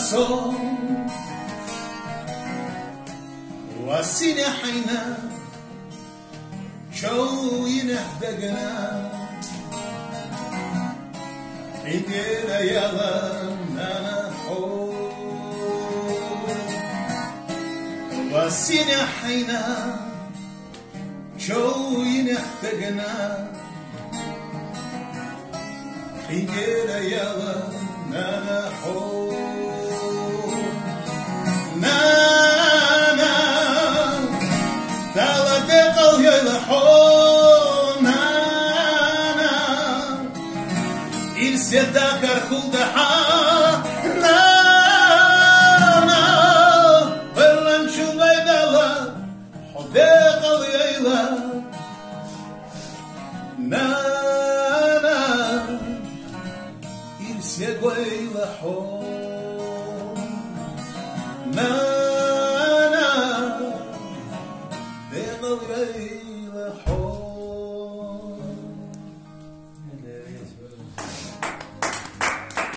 so واسيني حينا شو ينهدقنا عندنا يلا نانا حو واسيني حينا شو ينهدقنا عندنا يلا نانا حو نانا دالا دقل يلحو نانا إرسي داكر كل دحا نانا برن شو غيدالا حدقل يلا نانا إرسي غيلحو نانا دقل يلحو